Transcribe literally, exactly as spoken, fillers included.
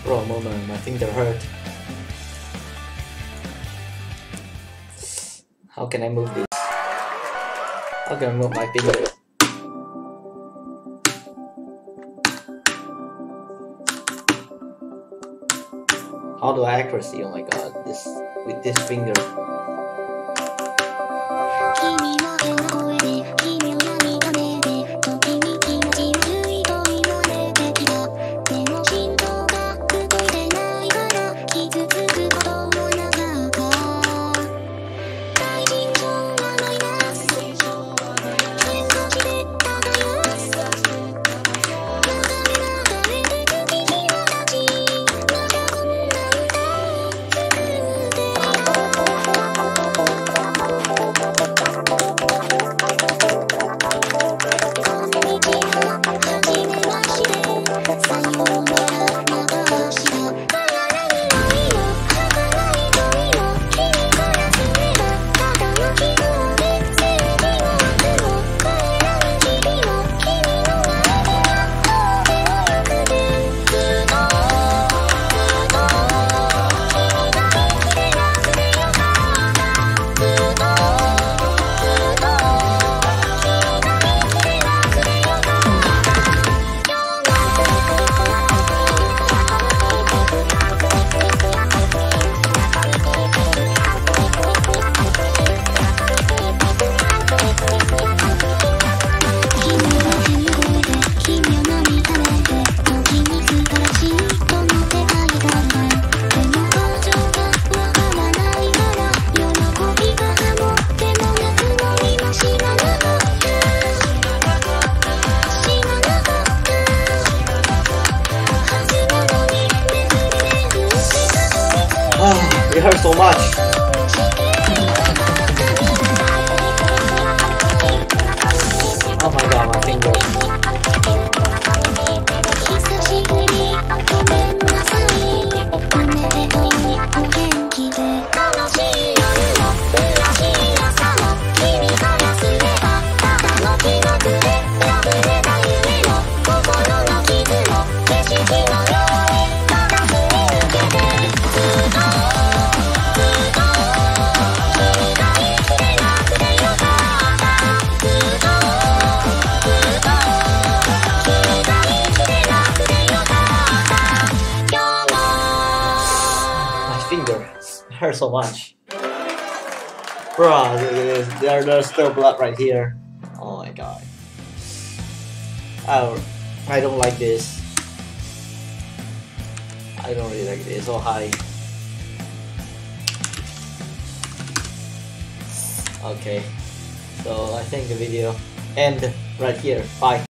For a moment, my finger hurt. How can I move this? How can I move my finger? How do I accuracy? Oh my god, this with this finger. It hurts so much. Oh my god, my finger. Finger. It hurts so much. Bruh, there, there's still blood right here. Oh my god. Oh, I don't like this. I don't really like this. So high. Okay. So I think the video end right here. Bye.